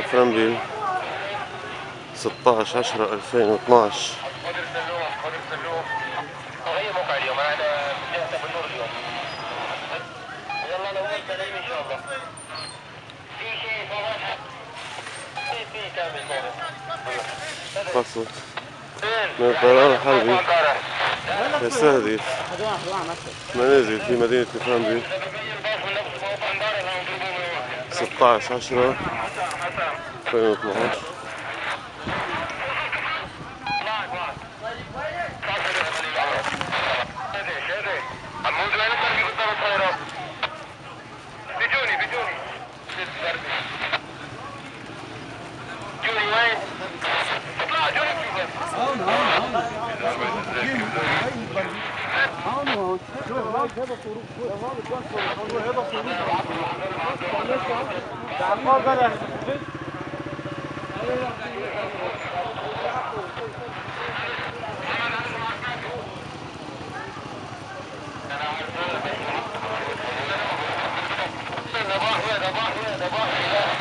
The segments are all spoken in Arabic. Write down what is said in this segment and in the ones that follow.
فرنبيل 16/10/2012. غير موقع اليوم انا جهة ابو النور اليوم. يلا لو انت نايم ان شاء الله. في شيء في كامل قصف من الطيران الحربي يستهدف منازل في مدينة فرنبيل 16/10/2012. عمود وين التربي قدام الطيارة؟ بيجوني جوني وين؟ اطلع جوني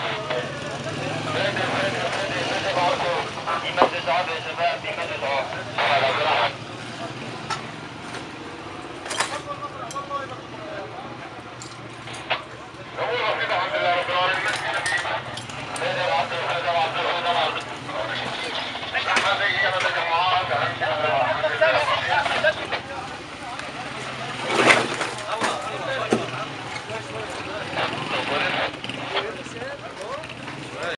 في مجلس عرض يا شباب، في مجلس عرض.